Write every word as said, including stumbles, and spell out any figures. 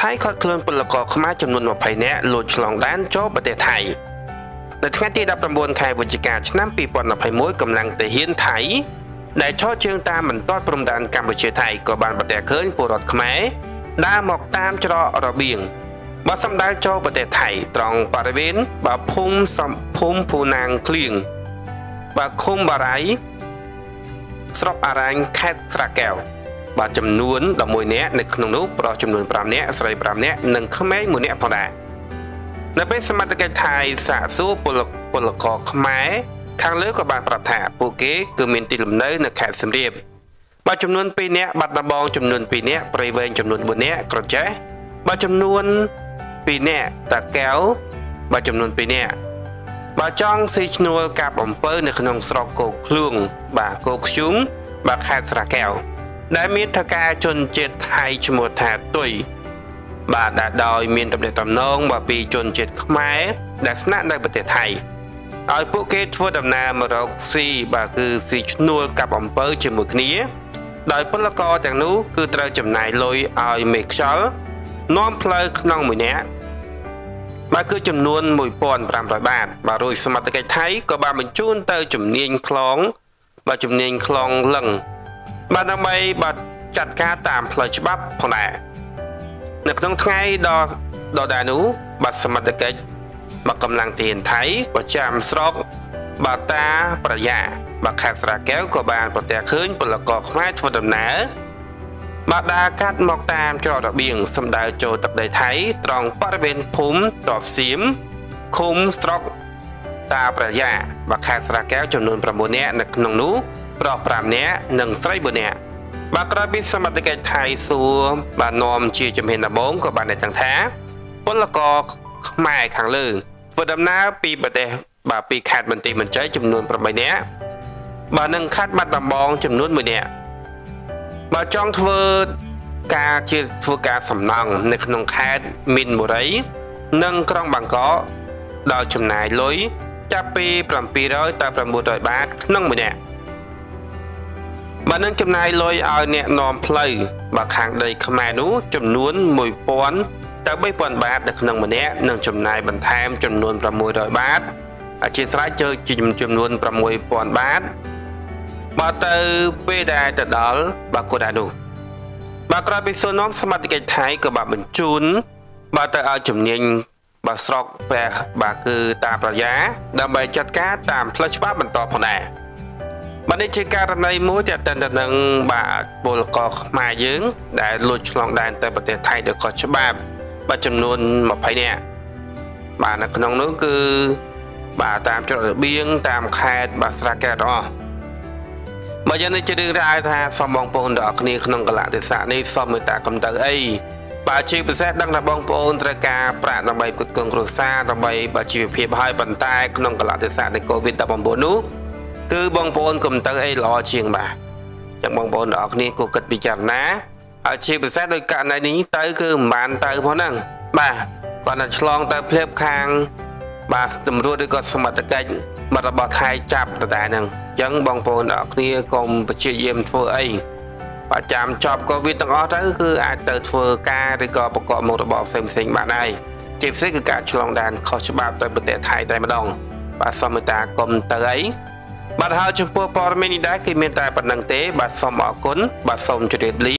Thái khót khลื่nពលករខ្មែរចំនួនยี่สิบនាក់លួចឆ្លងដែនចូលប្រទេសថៃនៅថ្ងៃទីnineteenខែវិច្ឆិកាឆ្នាំtwo thousand twenty-oneកម្លាំងទាហានថៃដែលឈរជើងតាមបន្ទាត់ព្រំដែនកម្ពុជាថៃក៏បានប្រទះឃើញពលរដ្ឋខ្មែរដើរមកតាមច្រករបៀងបើសម្ដៅចូលប្រទេសថៃត្រង់បរិវេណបើភូមិសំភូមិភូណាងក្លៀងបើឃុំបារៃស្រុកអារ៉ាញ់ខេត្តស្រែកែវបាទចំនួនelevenនាក់នៅក្នុងនោះប្រុសចំនួនfiveនាក់ស្រីfiveនាក់និងក្មេងoneនាក់ផងដែរនៅពេលសមត្ថកិច្ចថៃសាកសួរពលពលករខ្មែរខាងលើក៏បានប្រាប់ថាពួកគេគឺមានទីលំនៅនៅខេត្តសៀមរាបបាទចំនួនtwoនាក់បាត់ដំបងចំនួនtwoនាក់ព្រៃវែងចំនួនfourនាក់ក្រចេះបាទចំនួនtwoនាក់តាកែវបាទចំនួនtwoនាក់បាទចង់ស៊ីឈ្នួលកាប់អំពើនៅក្នុងស្រុកគោកឃ្លួងបាទគោកខ្ជុងបាទខេត្តស្រែកែវដែលមានថការជនជាតិថៃឈ្មោះថាទុយបាទដែលដោយមានទំនាក់ទំនងបាទពីជនជាតិខ្មែរដែលស្នាក់នៅប្រទេសថៃឲ្យពួកគេធ្វើដំណើរមករកស៊ីបាទគឺស៊ីឈ្នួលកាប់អំពើជាមួយគ្នាដោយពលករទាំងនោះគឺត្រូវចំណាយលុយឲ្យមេខ្យល់នាំផ្លូវក្នុងមួយនាក់បាទគឺចំនួនone thousand five hundredបាតបាទរួចសមត្ថកិច្ចថៃក៏បានបញ្ជូនទៅជំនាញខ្លងបាទជំនាញខ្លងលឹងបាទដើម្បីបាទចាត់ការតាមផ្លូវច្បាប់ផងដែរនៅក្នុងថ្ងៃដល់ដល់ដែរនោះបាទសមត្ថកិច្ចបាទកម្លាំងទាហានថៃប្រចាំស្រុកបាតាប្រយ៉ាបាទខេត្តស្រែកែវក៏បានប្រទះឃើញពលករខ្មែរធ្វើដំណើរបាទដើរកាត់មកតាមច្រករបៀងសម្ដៅចូលទឹកដីថៃត្រង់បរិវេណភូមិតបសៀមឃុំស្រុកតាប្រយ៉ាបាទខេត្តស្រែកែវចំនួនnineនាក់នៅក្នុងនោះប្រុសfiveនាក់និងស្រីfourនាក់បាទក្រោយពីសមត្ថកិច្ចថៃសួរបាទនាំជាជំហានដំបូងក៏បានដឹងថាពលករខ្មែរខាងលើធ្វើដំណើរពីប្រទេសបាទពីខេត្តបន្ទាយមានជ័យចំនួនeightនាក់បាទនិងខេត្តបាត់ដំបងចំនួនoneនាក់បាទចង់ធ្វើការជាធ្វើការសំណង់នៅក្នុងខេត្តមីនបុរីនិងក្រុងបាងកកដោយចំណាយលុយចាប់ពីseven hundredទៅnine hundredបាតក្នុងមួយនាក់បាទនឹងចំណាយលុយឲ្យអ្នកនាំផ្លូវបាទខាងដីខ្មែរនោះចំនួនone thousandទៅthree thousandបាតនៅក្នុងម្នាក់និងចំណាយបន្ថែមចំនួនsix hundredបាតអធិស្ឋានជើជាចំនួនsix thousandបាតបាទទៅពេលដែលទៅដល់បាទគោលដៅនោះបាទក្រោយពីសួរនាំសមត្ថកិច្ចថៃក៏បានបញ្ជូនបាទទៅឲ្យជំនាញបាទស្រុកព្រះបាទគឺតាប្រយ៉ាដើម្បីចាត់ការតាមផ្លូវច្បាប់បន្តផងដែរបាទនេះជាករណីមួយទាក់ទងទៅនឹងបាទពលករខ្មែរយើងដែលលួចឆ្លងដែនទៅប្រទេសថៃដោយខុសច្បាប់បាទចំនួនtwentyនាក់បាទនៅក្នុងនោះគឺបាទតាមច្រករបៀងតាមខេត្តបាទស្រែកែវទាំងអស់បើយ៉ាងនេះជារឿងរ៉ាវថាសូមបងប្អូនទាំងអស់គ្នាក្នុងកលៈទេសៈនេះសូមមេត្តាកុំទៅអីបាទជាពិសេសដឹងថាបងប្អូនត្រូវការប្រាក់ដើម្បីផ្គត់ផ្គង់គ្រួសារដើម្បីបាទជីវភាពហើយប៉ុន្តែក្នុងកលៈទេសៈនៃ COVID nineteen នោះគឺបងប្អូនកុំទៅអីល្អជាងបាទចឹងបងប្អូនទាំងអស់គ្នាគួរគិតពិចារណាហើយជាពិសេសដោយករណីនេះទៅគឺមិនបានទៅផងហ្នឹងបាទគាត់តែឆ្លងទៅភ្លាបខាងបាទតម្រួតឬក៏សមត្ថកិច្ចបាទរបស់ថៃចាប់ដដែលហ្នឹងអញ្ចឹងបងប្អូនទាំងអស់គ្នាកុំព្យាយាមធ្វើអីបាទចាំចប់កូវីដទាំងអស់ទៅគឺអាចទៅធ្វើការឬក៏ប្រកបមុខរបរផ្សេងផ្សេងបានដែរជាពិសេសគឺការឆ្លងដែនខុសច្បាប់ទៅប្រទេសថៃតែម្ដងបាទសូមមេត្តាកុំទៅអីបាទហើយចំពោះព័ត៌មាននេះដែរគឺមានតែប៉ុណ្្នឹងទេបាទសូមអរគុណបាទសូមជម្រាបលា